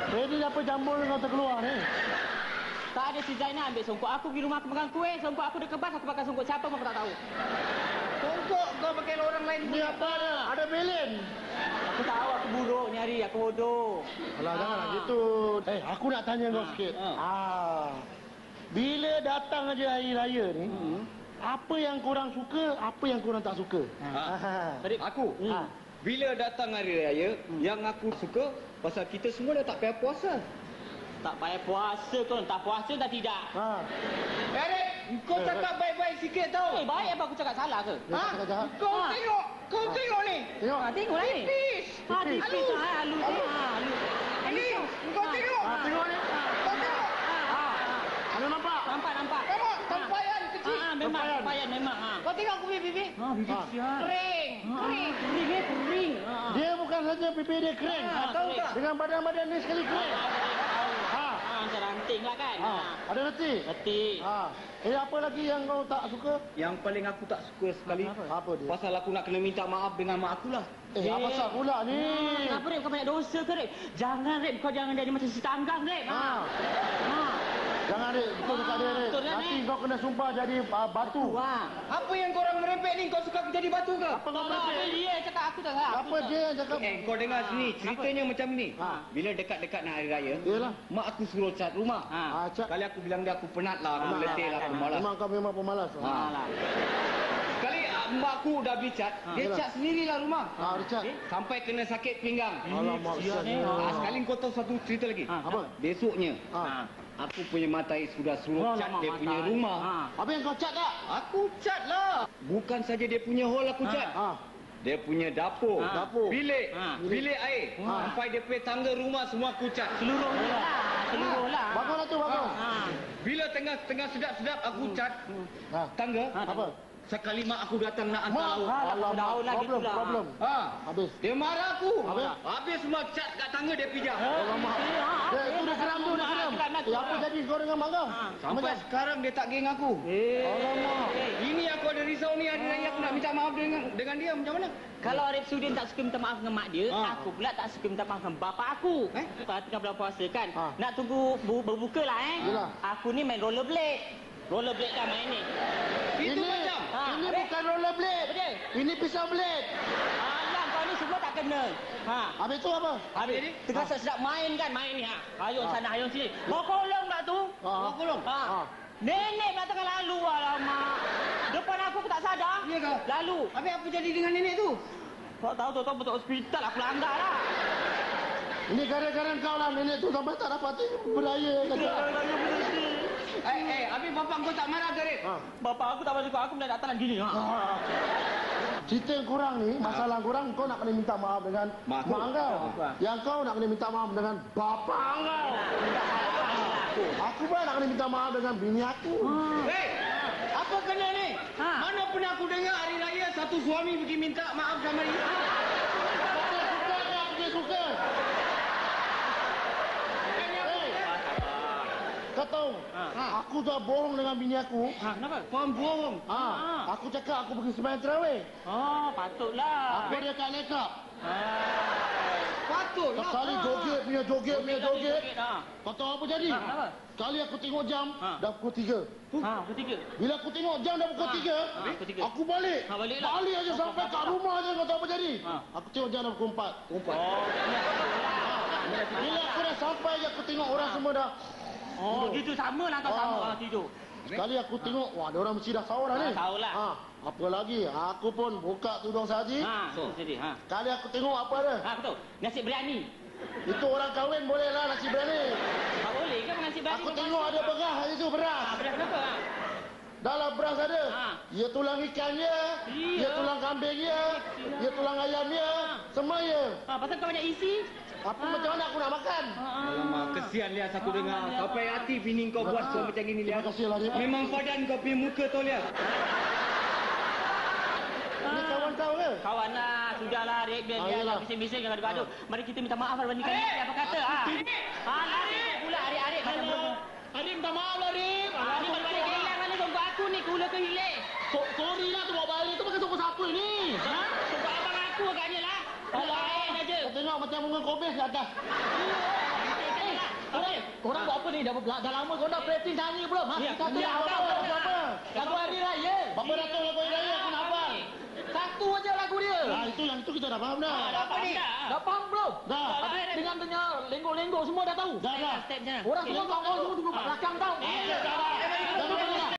Freddy apa jambul kau terkeluar ni? Tak ada si Zainal ambil songkok aku pergi rumah aku makan kuih. Songkok aku dah kebas, aku pakai songkok siapa pun aku tak tahu. Songkok kau pakai orang lain Ni apa ada? Ada belin. Aku tahu aku buruk ni hari, aku bodoh. Alah, janganlah gitu. Aku nak tanya kau sikit. Bila datang aja hari raya ni, apa yang korang suka, apa yang korang tak suka? Aku? Bila datang hari raya, yang aku suka pasal kita semua dah tak payah puasa. Tak payah puasa kau, tak puasa dah tidak. Eric, kau cakap baik-baik sikit tau. Baik apa aku cakap salah ke? Kau tengok ni. Tengok. Tengoklah ni. Tipis. Tipis. Halu. Ini, kau tengok. Tengok ni. Kau tengok. Ada nampak? Nampak. Tengok, tempayan kecil. Memang tempayan memang. Kau tengok aku pipi. Bibir sihat. Kering. Kering. Dia bukan saja pipi dia kering. Tahu tak? Dengan badan-badan ni sekali kering. Macam ranting lah kan. Ada reti? Reti. Apa lagi yang kau tak suka? Yang paling aku tak suka sekali, Apa dia? pasal aku nak kena minta maaf dengan mak aku lah. Apa pasal pula ni? Kenapa Rip kau banyak dosa ke Rip? Jangan Rip, kau jangan jadi macam si tanggang Rip. Jangan Rik, betul dekat dia Rik. Betul kan, Nanti Rik? kau kena sumpah jadi batu. Apa yang korang merepek ni? Kau suka aku jadi batu ke? Apa kau Apa merepek? dia cakap aku tak salah. Apa dia yang cakap? Kau dengar sini, ceritanya macam ni. Bila dekat-dekat nak hari raya, Yalah. mak aku suruh cat rumah. Cak. Kali aku bilang dia aku penat lah, aku letih lah, aku malas. Memang kau memang pemalas. Sekali mak aku dah beli cat, dia Yalah. cat sendirilah rumah. Richard. Sampai kena sakit pinggang. Alamak, kesian. Sekali kau tahu satu cerita lagi. Apa? Besoknya, aku punya matai sudah suruh cat dia punya rumah. Apa yang kau cat tak? Aku cat lah. Bukan saja dia punya hall aku cat. Dia punya dapur, Dapur. bilik, bilik air, sampai dia punya tangga rumah semua aku cat. Seluruh lah. Baguslah tu, bagus. Bila tengah sedap-sedap aku cat tangga. Apa? Sekali mak aku datang nak hantar lauk. Daun lagi pula. Problem. Habis. Dia marah aku. Habis? Habis semua cat kat tangga dia pijak. Itu dia geram tu, dia geram. Apa jadi kau dengan mak kau? Sampai sekarang dia tak geng aku. Alamak. Ini aku ada risau ni, hari raya aku nak minta maaf dengan dia, macam mana? Kalau Arif Sudin tak suka minta maaf dengan mak dia, aku pula tak suka minta maaf dengan bapa aku. Tengah bulan puasa kan. Nak tunggu berbuka lah Yalah. Aku ni main rollerblade. Rollerblade kan main ni. Itu macam. Ini bukan rollerblade. Apa dia? Ini pisau blade. Alah kau ni semua tak kena. Habis tu apa? Habis tengah sedap main kan main ni Hayung sana hayung sini. Mau kolong tak tu? Mau kolong? Nenek pula tengah lalu alamak. Depan aku tak sadar. Ya ke? Lalu. Habis apa jadi dengan nenek tu? Tak tahu betul hospital aku langgar lah. Ini gara-gara kau lah nenek tu sampai tak dapat beraya kata. Habis bapak kau tak marah ke, Rip? Bapa aku tak masuk aku nak datang gini. Cerita yang kurang ni, masalah kurang kau nak kena minta maaf dengan mak kau. Yang kau nak kena minta maaf dengan bapa kau. Aku pun nak kena minta maaf dengan bini aku. Apa kena ni? Mana pernah aku dengar hari raya satu suami pergi minta maaf sama dia? Suka. Kau tahu, aku dah bohong dengan bini aku. Kenapa? Kau bohong. Aku cakap aku pergi sembahyang tarawih. Patutlah. Aku dia kat lekap. Patutlah. Sekali joget. Kau tahu apa jadi? Kenapa? Sekali aku tengok jam, dah pukul 3. Ketiga. Bila aku tengok jam dah pukul 3, pukul 3. aku balik. Baliklah. Balik aja sampai kat rumah aja. Kau tahu apa jadi? Aku tengok jam dah pukul 4. Bila aku dah sampai je, aku tengok orang semua dah. Gitu sama lah kau sama tidur. Sekali aku tengok, wah, dia orang mesti dah sahur dah ni. Sahur lah. Apa lagi? Aku pun buka tudung saji. Jadi. Kali aku tengok apa ada? Betul. Nasi biryani. Itu orang kahwin boleh lah nasi biryani. Tak boleh ke nasi biryani? Aku tengok ada beras itu beras. Beras kenapa? Dalam beras ada. Ya tulang ikannya, ya tulang kambingnya, ya tulang ayamnya, semua ya. Pasal kau banyak isi. Apa macam mana aku nak makan? Alamak, kesian lihat aku dengar. Sampai hati bini kau buat semua macam ini lihat. Terima kasih lah, Rik. Memang padan kau punya muka tu lihat. Ini kawan kau ke? Kawan lah, sudahlah Rik, biar bising-bising jangan gaduh. Mari kita minta maaf berbandingkan apa kata. Arik pula Arik Adik minta maaf lah, Rik. Arik balik hilang mana songkok aku ni, kula ke hilang. Sorry lah tu bawa balik tu pakai songkok siapa ni? Songkok abang aku agaknya lah. Lain aja. Kau tengok macam bunga kobis di atas. ni dah lama kau dah praktis nyanyi belum? Ha? Satu yang apa? Lagu Hari Raya. Bapa Datuk lagu Hari Raya aku nak hafal. Satu aja lagu dia. Yang itu kita dah faham dah. Dah faham belum? Dah. Dengan lenggok-lenggok semua dah tahu. Dah. Orang semua kawan semua tunggu belakang tau.